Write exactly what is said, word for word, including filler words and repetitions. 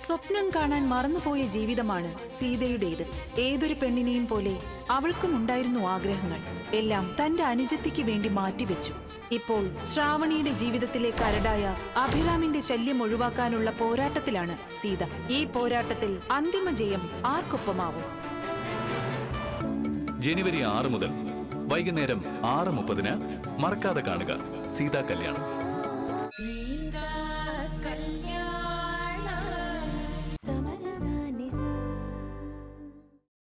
സ്വപ്നം കാണാൻ മറന്നുപോയ ജീവിതമാണ് സീതയുടേത്. ഏതൊരു പെണ്ണിനെയും പോലെ അവൾക്കും ഉണ്ടായിരുന്നു ആഗ്രഹങ്ങൾ. എല്ലാം തന്റെ അനുജത്തിക്ക് വേണ്ടി മാറ്റിവെച്ചു. ഇപ്പോൾ ശ്രാവണിയുടെ ജീവിതത്തിലെ കരടായ അഭിരാമിന്റെ ശല്യം ഒഴിവാക്കാനുള്ള പോരാട്ടത്തിലാണ് സീത. ഈ പോരാട്ടത്തിൽ അന്തിമ ജയം ആർക്കൊപ്പമാവും? ജനുവരി ആറ് മുതൽ വൈകുന്നേരം ആറ് മുപ്പതിന് മറക്കാതെ കാണുക സീതാ കല്യാണം.